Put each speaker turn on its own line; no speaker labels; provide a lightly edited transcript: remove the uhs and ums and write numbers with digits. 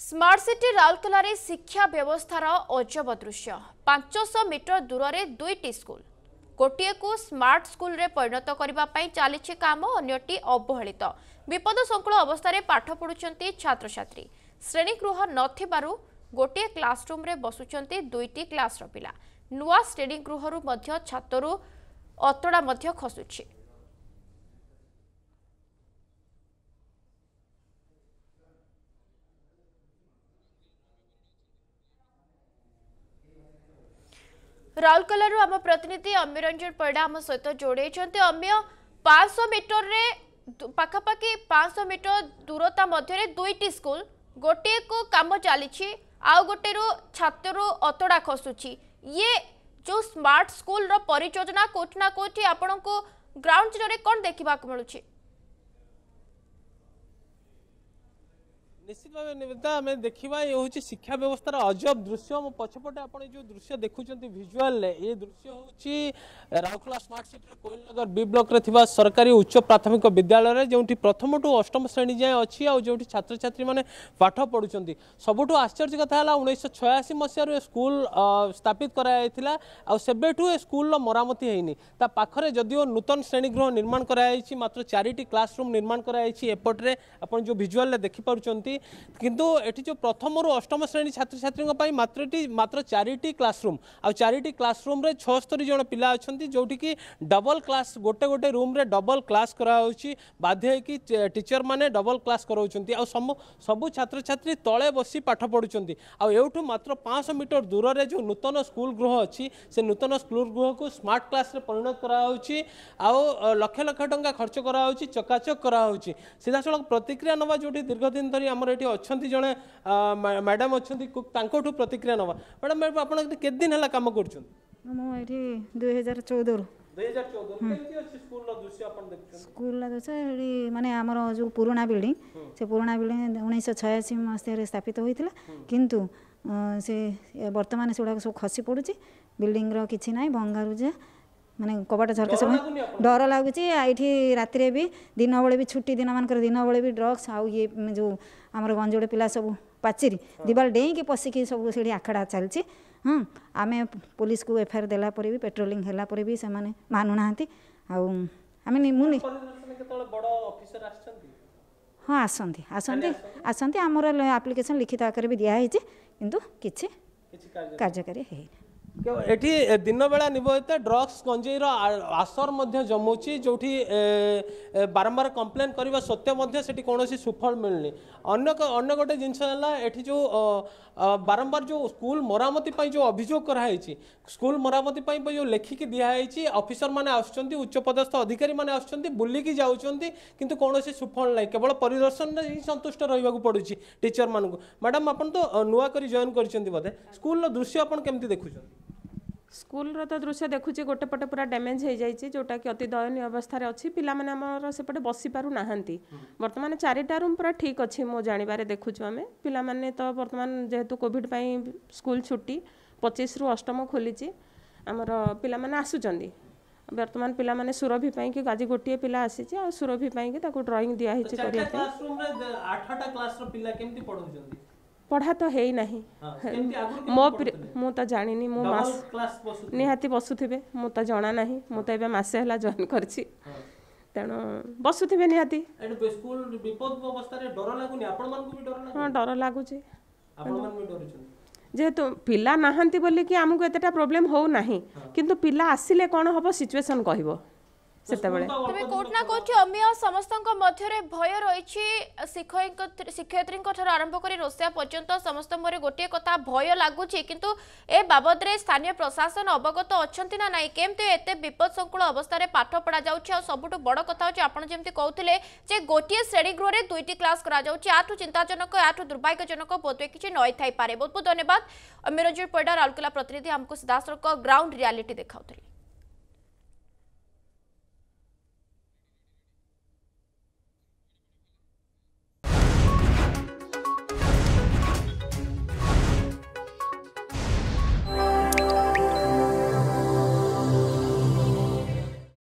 Smart city Rourkela रे शिक्षा व्यवस्थार अजब दृश्य 500 मीटर दूर में दुईटी स्कूल गोटे को स्मार्ट स्कूल रे परिणत करने चली काम अन्यटी अवहेलित विपद संकुल अवस्था पाठ पढ़ुंट छात्र छात्री श्रेणीगृह नथिबारु गोटे क्लासरूम रे बसुंट दुईटी क्लास पिला नुआ श्रेणीगृह छातरू अतड़ा खसुची। राउरकेला आम प्रतिनिधि अमीरंजन परिडा आम सहित जोड़े अम्य 500 मीटर रे पाखापाखि 500 मीटर दूरता मध्य दुईटी स्कूल गोटे को काम चली आउ गोटे छात्र अतड़ा खसुची ये जो स्मार्ट स्कूल रो परियोजना कोठी ना कोठी आपण को ग्राउंड जीरो रे कौन देखा मिलूँ?
निश्चित भाव निवेदिता आम देखा ये हूँ शिक्षा व्यवस्थार अजब दृश्य मो पछपटे आप जो दृश्य देखुं भिजुआल ये दृश्य हूँ Rourkela smart city Koelnagar B block रे थिबा सरकारी उच्च प्राथमिक विद्यालय जो प्रथम टू अष्टम श्रेणी जाए अच्छी जो छात्र छात्री मैंने पाठ पढ़ुं सबुठ आश्चर्य कथा 1986 मसीह स्कूल स्थापित कराइला सेबेठू ए स्कूल मरामती होनी पाखरे जदिओ नूतन श्रेणीगृह निर्माण कराई मात्र 4टी क्लासरूम निर्माण कराई एपटे आप जो भिजुआल देखिपुंट किंतु एठी जो प्रथम रु अष्टम श्रेणी छात्र छात्री मात्र 4टी क्लासरूम आ 4टी क्लासरूम रे 76 जन पिला अछंती जोठी कि डबल क्लास गोटे गोटे रूम रे डबल क्लास कराउची बाध्य कि टीचर माने डबल क्लास कराउचंती आ सबु छात्र छात्री तळे बसी पाठ पढुचंती आ एउठु मात्र 500 मीटर दूर रे जो नूतन स्कूल गृह अछि से नूतन स्कूल गृह को स्मार्ट क्लास रे परिणत कराउची आ लक्ष लक्ष टंका खर्च कराउची चकाचक कराउची सीधा सड़क प्रतिक्रिया नवा जोठी दीर्घ दिन धरी हमर एठी अछंती जणे मैडम अछंती तांकोठु प्रतिक्रिया नवा मैडम आपण केते दिन हला काम करछन?
मो एठी 2014
केमती अछि स्कूल रो दृश्य आपण देखछन?
स्कूल रो दृश्य एठी माने हमर जो पुराना बिल्डिंग से पुराना बिल्डिंग 1986 मसीह रे स्थापित होइतिला किंतु से वर्तमान सेडा सब खसी पडुची बिल्डिंग रो किछि नाही भंगारुजा माने कबाट झरका सब डर लगुच ये राति भी दिन बेले भी छुट्टी दिन मान दिन बेले भी ड्रग्स आउ ये जो आम गंजोड़े पिला सब पाचेरी दिवाल डेईकी पशिकी सब से आखड़ा चलती आम पुलिस को एफआईआर देला पर भी पेट्रोलिंग है भी से मानुना आम हाँ आसती आमर एप्लिकेशन लिखित आकार भी दिखाई किंतु किसी कार्यकारी है
एठी दिन बेला निबहित ड्रग्स गंजेईर आसर मध्य जमुची जोठी बारंबार कंप्लेन करबा सत्य सेठी कोनोसी सुफल मिलनी अन्य गोटे जिनस एठी जो बारंबार जो स्कूल मरामती पई जो अभियोग कराई स्कूल मरामती पई जो लेखिकी दिखाई ऑफिसर माने आछंती उच्च पदस्थ अधिकारी माने आछंती बुल्लिकी जाउछंती किंतु कोनोसी सुफल नाही केवल परिदर्शन रे ही संतुष्ट रहिबाकू पडुची टीचर मानकू। मैडम आपण तो नुआ करी जॉइन करछंती बोधे स्कूल रो दृश्य आपण केमती देखुछन?
स्कूल रो तो दृश्य देखुची गोटे पटे पूरा डैमेज हो जाइए जोटा कि अति दयनीय अवस्था अच्छी पिला माने हमर सेपटे बसी पारु नाहंती वर्तमान 4टा रूम पूरा ठीक अच्छी मो जानिबारे देखुछु आमे पिला माने तो वर्तमान जेहेतु कोविड पई स्कूल छुट्टी 25 रु अष्टम खोलीची हमर पिला माने आसुचंदी वर्तमान पिला माने सुरभि पई कि आज गोटिए पिला आसीची आ सुरभि पई कि ताको ड्राइंग दिया हिची करिया
क्लासरूम रे 8टा क्लास रो पिला केमती पढौचंदी?
पढ़ा तो है ही नहीं मो तो जानी मो मास निहाती बसुवे मो तो जना ना मो तो ए मसे है जॉइन कर तेणु बसुवे निहाती हाँ डर लगुच जेहेतु पिला नाहांती बोली कि आमको एतेटा प्रॉब्लम हो नहीं किंतु पिला आसिले कौन हम सिचुएशन कहबो
कोटना कोठी अमिया समस्त भय रही शिक्षयित्री आरंभ कर रोषिया पर्यंत समस्त मोरे गोटे कथा भय लगुच किंतु ए बाबद रे स्थानीय प्रशासन अवगत अच्छा ना ना केमती एत विपद संकुल अवस्था पाठ पढ़ा जाऊँ सबुठ बड़ कथा होची आपण जेमती कहउथिले जे गोटे श्रेणीगृह रे 2टी क्लास करा जाऊँ आठू चिंताजनक आठू दुर्भाग्यजनक बोधवे किसी नई थाई पारे। बहुत बहुत धन्यवाद अमीरंजन परिडा राउरकेला प्रतिनिधि हमको सीधासख ग्राउंड रियालिटी देखाउथिले।